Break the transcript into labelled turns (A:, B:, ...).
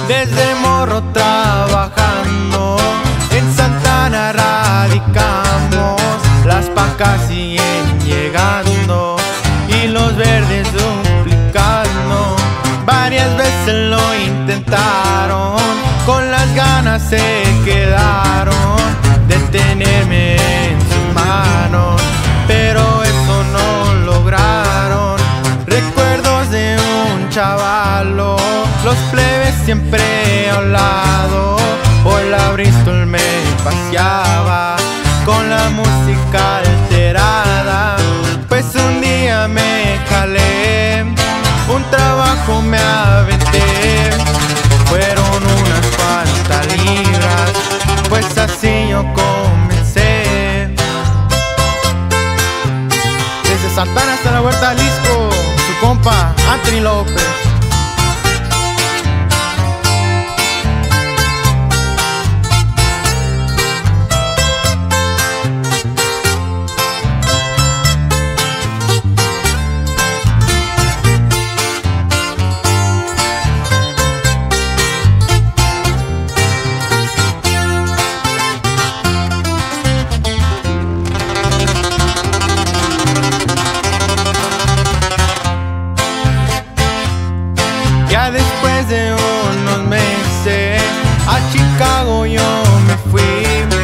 A: Desde morro trabajando, en Santana radicamos. Las pacas siguen llegando y los verdes duplicando. Varias veces lo intentaron, con las ganas se quedaron de tenerme en sus manos, pero eso no lograron. Recuerdos de un chavalo, los plebes siempre a un lado. Por la Bristol me paseaba con la música alterada, pues un día me jalé, un trabajo me aventé. Fueron unas cuantas libras, pues así yo comencé. Desde Santana hasta la Huerta Jalisco, su compa Anthony López. Ya después de unos meses a Chicago yo me fui.